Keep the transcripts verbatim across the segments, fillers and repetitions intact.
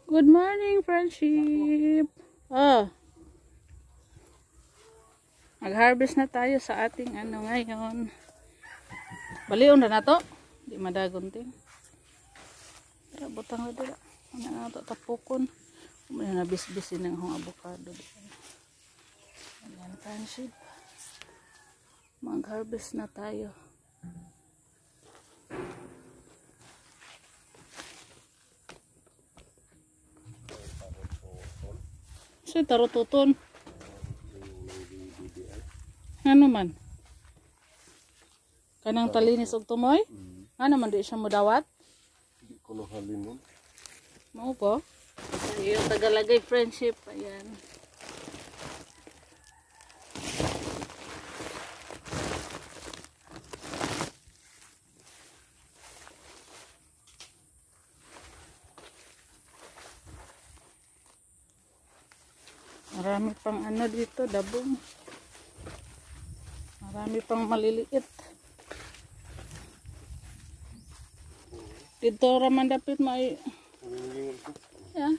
Good morning, friendship. Oh. Mag-harvest na tayo sa ating ano ngayon. Balion na na to. Di madagunting. Tara, butang na dira. Ano na ito, tapukon. Umay na bisbisin ng hong avocado. Ayan, friendship. Mag-harvest na tayo. So, tarututon. Ano man? Kanang talinis og tumoy? Mm. Ano man di siya modawat? Hindi ko nahalin nun. Mau po? Yung tagalagay friendship. Ayan. Marami pang ano dito, dabong. Marami pang maliliit. Dito raman dapat may... Yeah.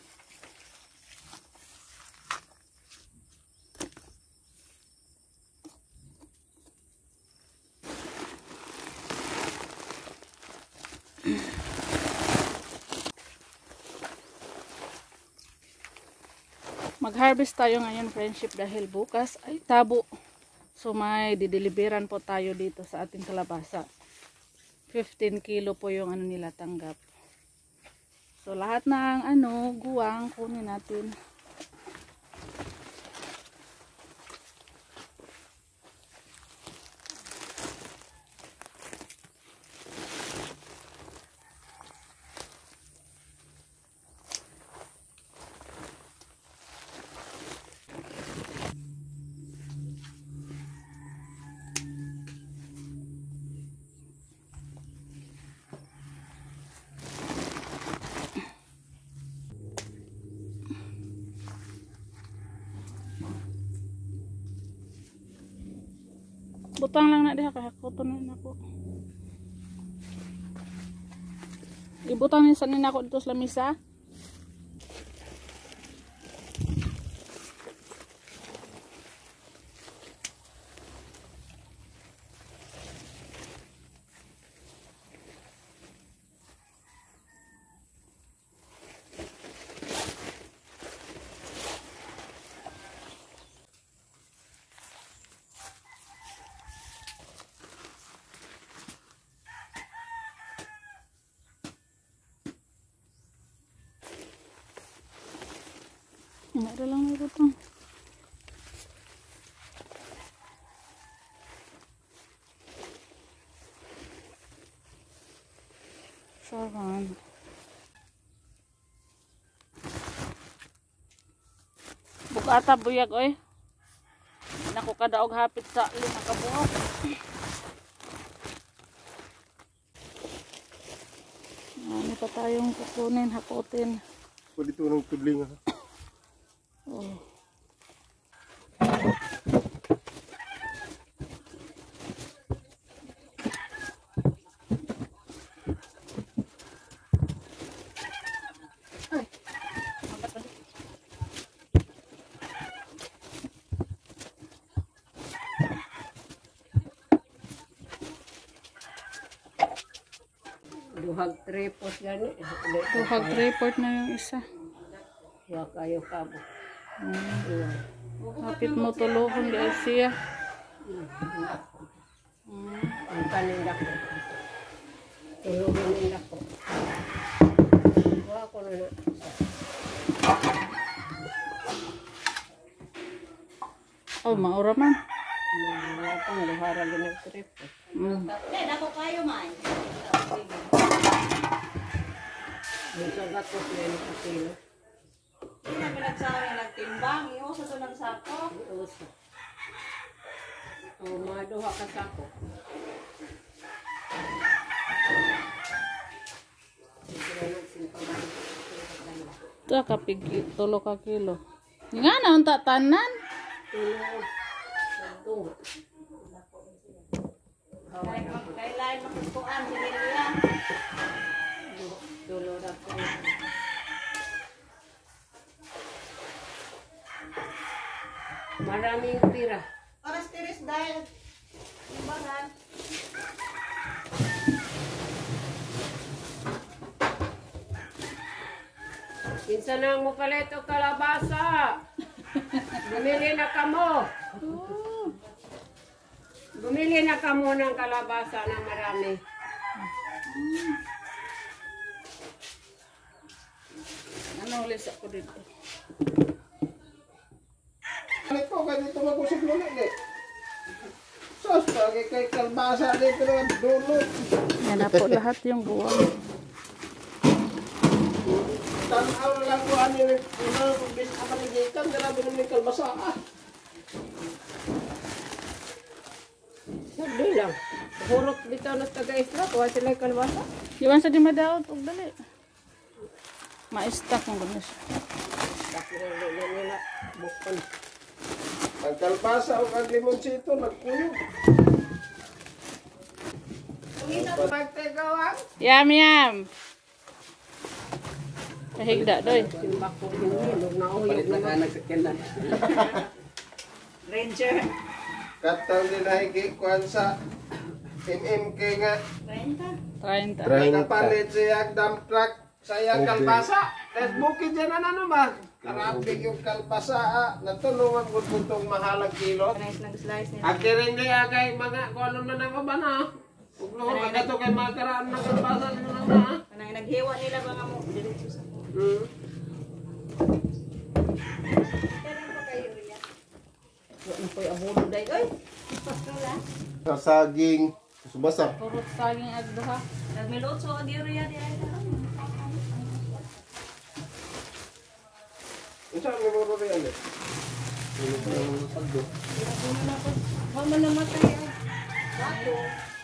Mag-harvest tayo ngayon, friendship, dahil bukas ay tabo. So may dideliveran po tayo dito sa ating kalabasa. fifteen kilo po yung ano nila tanggap. So lahat ng ano, guwang kunin natin. Butang lang na diha kaya kutunan ako. Ibutang ni sanin ako dito sa lamisa. Ada lang may butang. Saran. Bugata buyag oy. Nako kadaog hapit sa lima ka buok. Ano pa tayong kukunin, hakutin. Pwede ito ng tudling ha. Oh. Duhag tripod gani. Duhag tripod na yung isa. Wa kayo kabo. Hmm. Kapit mo tuluhon di siya. Hmm. Ang paninda ko. Tuluhon nila ko. Wa ko na. Oh, maura man. Wala pang luhara gani tripod. Hmm. Eh, dako kayo man. Bisa gato sila sa kilo. Hindi na pinagsawa yung nagtimbang. Iyon sa ito nagsako. Usa. O mga duha ka sako. Ito kapig tulo ka kilo. Nga na unta tanan. Tulo. Kailan magkukuan si Lilia. Tulo na ko. Maraming tira. Oras tiris dahil. Timbangan. Kinsa nang mo palit o kalabasa. Bumili na kamo. Bumili na kamo ng kalabasa na marami. Ano ulit ako dito? Ano ko, ganito mag-usap mo lang eh. Sos, pagi kay kalbasa dito naman dulo. Yan na po lahat yung buwang. Tanaw na lang ko ano yung una, kung bis ka panigikan, grabe naman yung kalbasa ah. Sabi lang. Hurot dito na taga-isla. Kuha sila yung kalbasa. Iwan sa di madaot. Huwag dali. Ma-stack mo gano'n siya. Tapos nila nila. Bukon. Ang kalbasa o ang limonsito, nagkuyog. Pagtigawang. Yam, yam. Kahigda, doy. Timbak ko yung hinog na uyog na. Ranger. Katang dinahigi kuhan sa M M K nga. Renta. treinta. Nakapalit siya dump truck sa iyang kalbasa. Tapos bukid dyan na naman. Karabig yung kalbasa ah. Natulungan ko itong mahalang kilo. Nice lang slice nila. Akirin di agay mga kung ano na nang kaban ha. Kung luho magato kay mga karaan ng kalbasa nyo lang na ha. Kanang naghiwa nila mga mo. Diretso sa mo. Hmm. Kailan pa kayo yan? Ano po yung abulo day? Ay! Wala. Sa saging. Subasa. Purot saging agdo ha. Nagmilotso ang diurya di ay na. Saan may muro rin eh? Huwag mo namatay ay. Bato.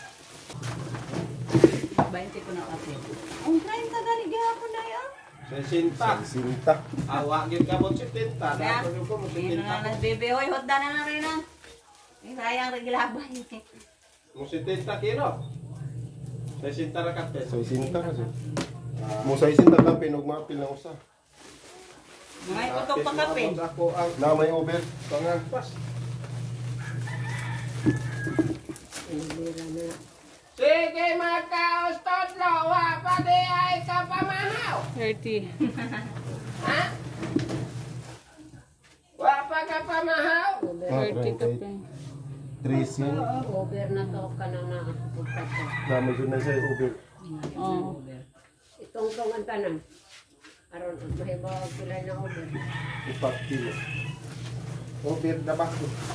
bainte ko na kasi. Ang treinta gani gihapon na yan. Sesinta. Sesinta. Awa yun ka mo setenta. Yeah. Dapat ko mo Hindi na nga setenta. nagbebe. Hoy, hotda na na rin ah. Ay, sayang regilabay. Mo setenta kilo. Sesinta ra ka peso. Sesinta kasi. Mo sesinta ka pinugmapil na usa. May utok pa kape. Ako ang na may over pangagpas. Sige mga kaustod lo, wa pa di ay kapamahaw. thirty. Ha? Wa pa kapamahaw. thirty kape. Dressing. Over na to ka na na. Dami ko na siya over. Oh. Itong tong ang tanan. Aron mahibaw sila na over. Upat kilo. Over na ba?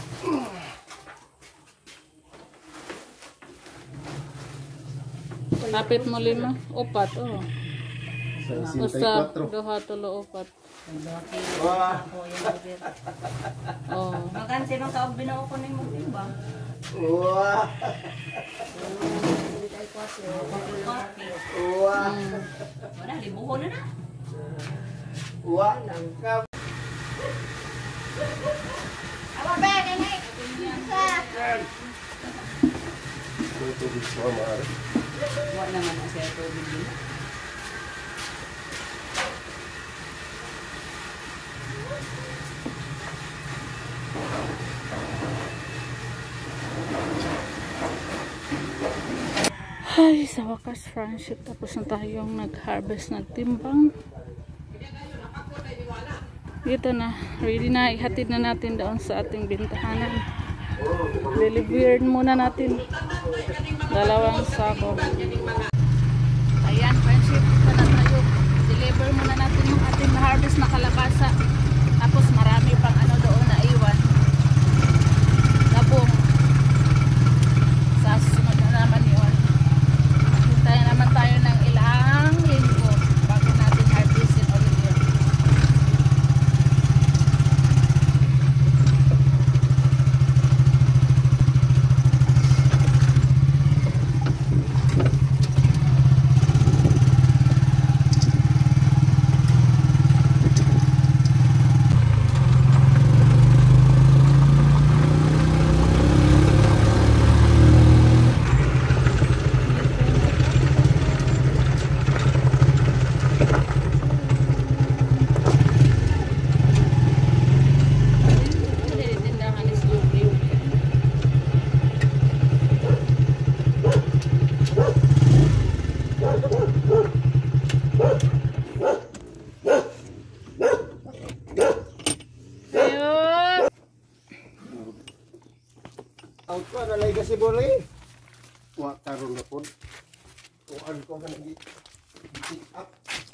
Napit mo lima. Upat, oh. Usa, sesenta y cuatro. duha, tulo, upat. Wah. Oh. Makan sino taog binao ko ni mo timbang. Wah. Wah. Wala, libuho na na. Wah. Nangkap. Aba ba, ganay. Ito gusto ko maaari. Wa naman ang siya ito din. Ay, sa wakas friendship. Tapos na tayong nag-harvest, nagtimbang. Dito na. Ready na. Ihatid na natin doon sa ating bintahanan. Delivered muna natin. Dalawang sako. Ayan, friendship. Dito na tayo. Deliver muna natin yung ating na-harvest na kalabasa. Tapos marami pang ano doon na iwan. Labong. Sa susunod na naman yun. Hintayin naman tayo ng ilang linggo bago natin harvestin ulit yun. Out ko, nalay kasi bole. Wa karon na po. Tuan ko ka nag pick up.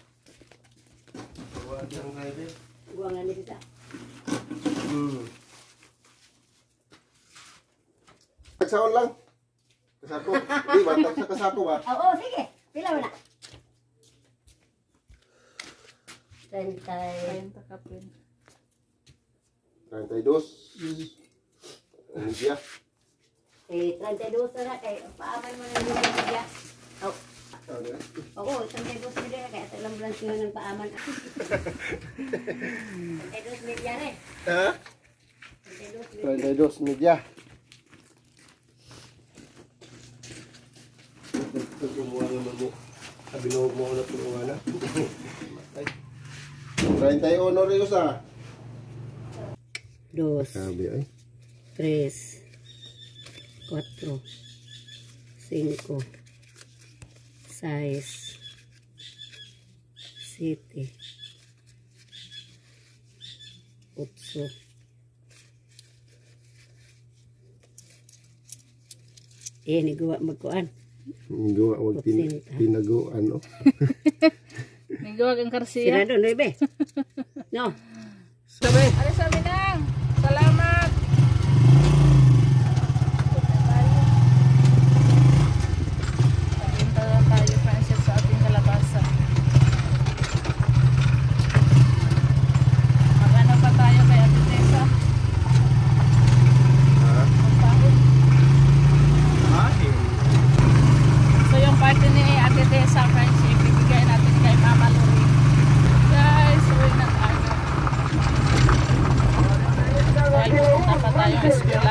Wa diyang rider. Buang nga nito. Hmm. Kasakon lang. Kasako. Di ba? Tag sa kasako ba? Oo, sige. Pila mo na. Tentay. Treinta kapin. thirty-two. Ano siya? Eh, trentay-dos na kay paaman mo na yung media. Oh. Ano? Oo, trentay-dos media na kaya talang branch nga ng paaman. trentay-dos media na eh. Ha? trentay-dos media. thirty-two media. Kumuha naman mo. Kabinuhog mo ulit yung una. thirty-one rin usa. Dos, Sabi ay. tres, cuatro, cinco, seis, siete, ocho, eh, nagawa magkuan. Gawa wag tin tinago ano. Nagawa kang karsiya. Sira doon, Bebe. No. Sabi. Alis sabi nang. Salamat. Papunta lang tayo, friendship, sa ating kalabasa. Magano pa tayo kay Ate Tessa? Ha? Magpahon. Ahin. So yung party ni Ate Tessa, friendship, ibigay natin kay Mama Lori. Guys, uwi na tayo. Dahil pupunta pa tayo sa eskwela.